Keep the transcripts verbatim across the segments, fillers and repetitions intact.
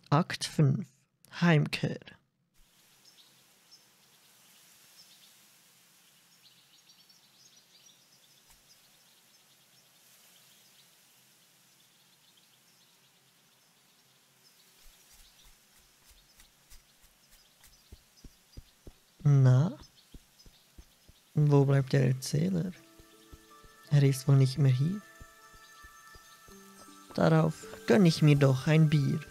Akt fünf. Heimkehr. Na? Wo bleibt der Erzähler? Er ist wohl nicht mehr hier. Darauf gönn ich mir doch ein Bier.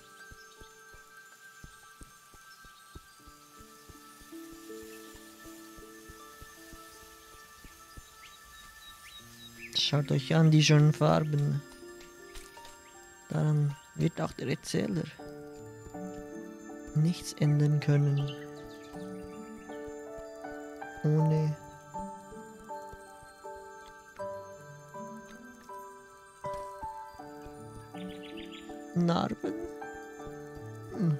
Schaut euch an die schönen Farben. Daran wird auch der Erzähler nichts ändern können. Ohne Narben? Hm.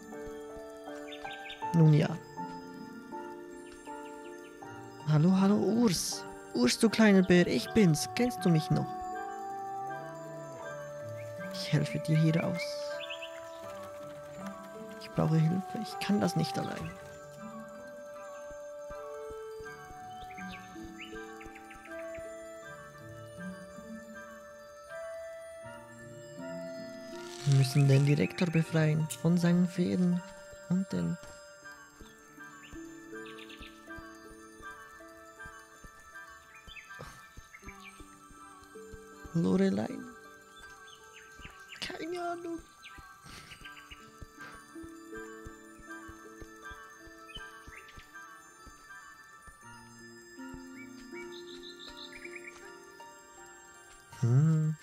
Nun ja. Hallo, hallo Urs. Urs, du kleiner Bär, ich bin's. Kennst du mich noch? Ich helfe dir hier raus. Ich brauche Hilfe. Ich kann das nicht allein. Wir müssen den Direktor befreien von seinen Fäden und den... Lorelein? Keine Ahnung. Hm.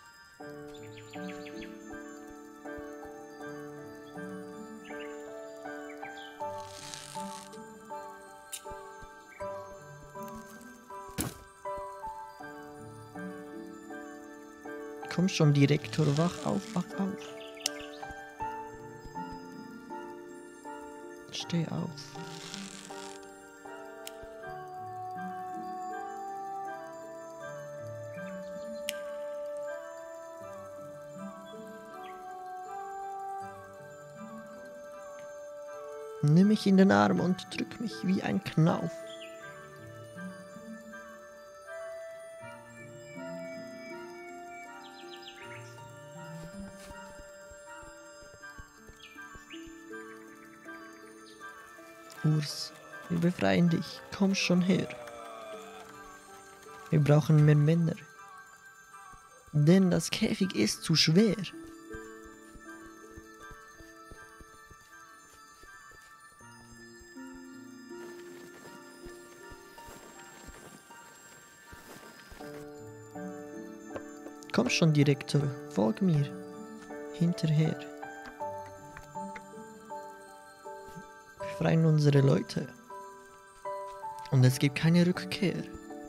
Komm schon, Direktor, wach auf, wach auf. Steh auf. Nimm mich in den Arm und drück mich wie ein Knauf. Urs, wir befreien dich. Komm schon her. Wir brauchen mehr Männer. Denn das Käfig ist zu schwer. Komm schon, Direktor. Folg mir. Hinterher. Befreien unsere Leute. Und es gibt keine Rückkehr.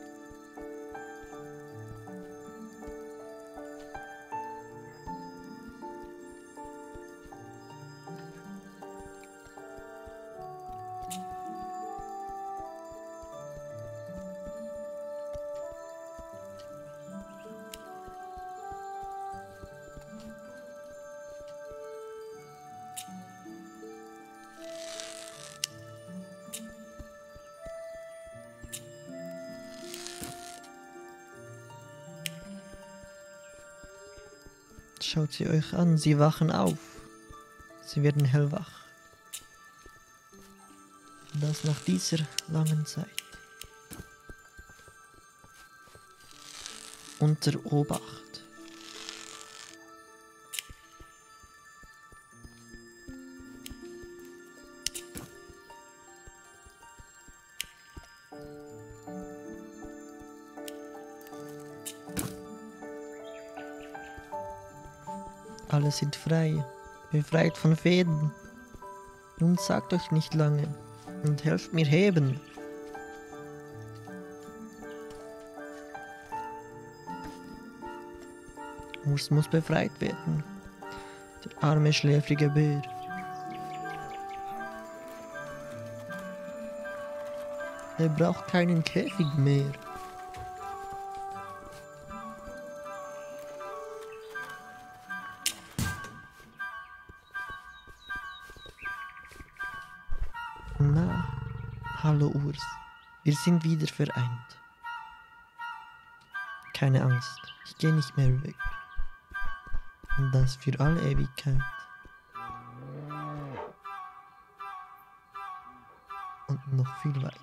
Schaut sie euch an, sie wachen auf. Sie werden hellwach. Das nach dieser langen Zeit. Unter Obacht. Alle sind frei, befreit von Fäden. Nun sagt euch nicht lange und helft mir heben. Urs muss befreit werden, der arme schläfrige Bär. Er braucht keinen Käfig mehr. Na, hallo Urs. Wir sind wieder vereint. Keine Angst, ich gehe nicht mehr weg. Und das für alle Ewigkeit. Und noch viel weiter.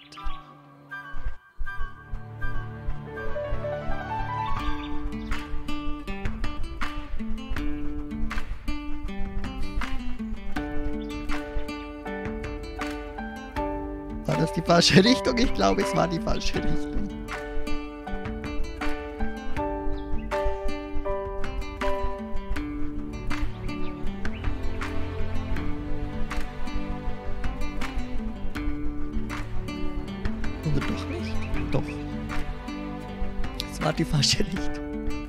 War das die falsche Richtung? Ich glaube, es war die falsche Richtung. Oder doch nicht? Doch. Es war die falsche Richtung.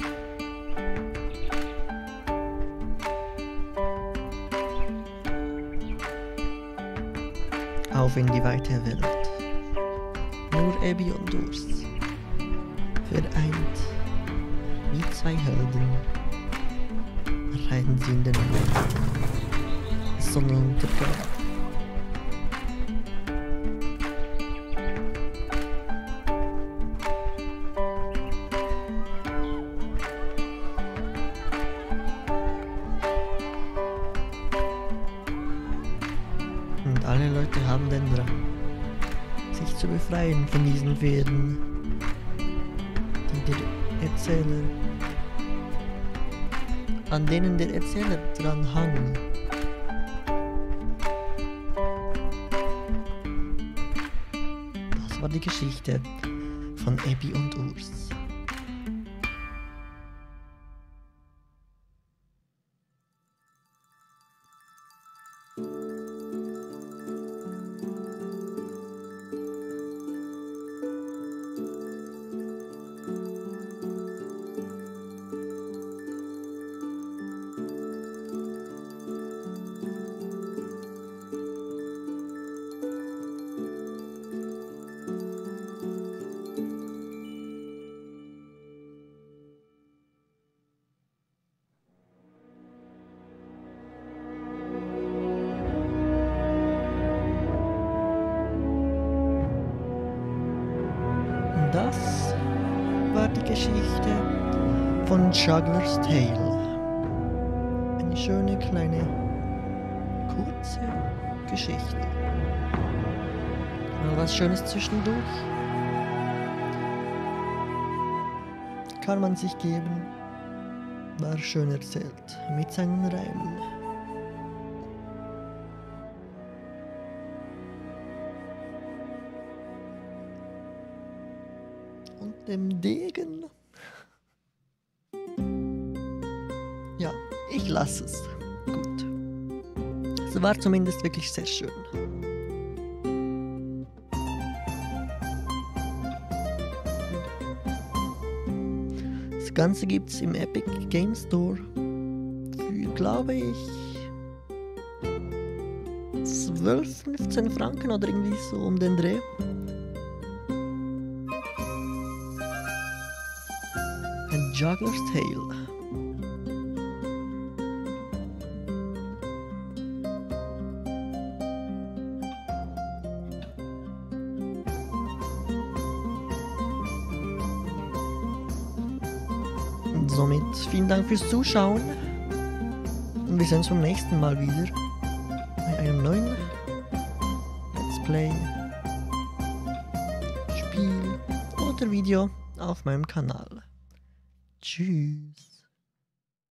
Auf in die weite Welt. Nur Abby und Urs. Vereint. Wie zwei Helden. Reiten sie in den Sonnenuntergang. Und alle Leute haben den Drang, sich zu befreien von diesen Fäden, die der Erzähler, an denen der Erzähler dran hang. Das war die Geschichte von Abby und Urs. Das war die Geschichte von Juggler's Tale. Eine schöne, kleine, kurze Geschichte. Mal was Schönes zwischendurch. Kann man sich geben. War schön erzählt. Mit seinen Reimen. Und dem Degen. Ja, ich lasse es. Gut. Es war zumindest wirklich sehr schön. Das Ganze gibt's im Epic Game Store für, glaube ich, zwölf, fünfzehn Franken oder irgendwie so um den Dreh. Ein Juggler's Tale. Und somit vielen Dank fürs Zuschauen. Und wir sehen uns beim nächsten Mal wieder bei einem neuen Let's Play, Spiel oder Video auf meinem Kanal. Tschüss.